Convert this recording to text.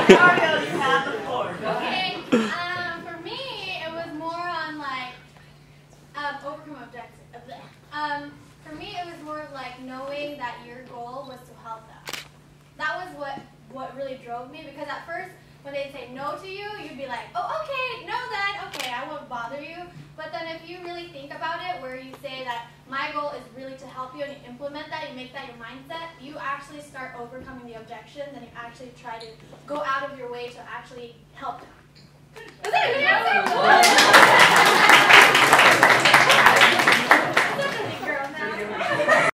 Mario, you have the floor. Okay, for me, it was more on like overcome objectives. For me, it was more of like knowing that your goal was to help them. That was what really drove me, because at first, when they'd say no to you, you'd be like, oh, okay, no then, okay, I won't bother you. But then if you really think about it, where you say that my goal is really to help you and you implement that, you make that your mindset, you actually start overcoming the objections and you actually try to go out of your way to actually help them. Is that a good answer?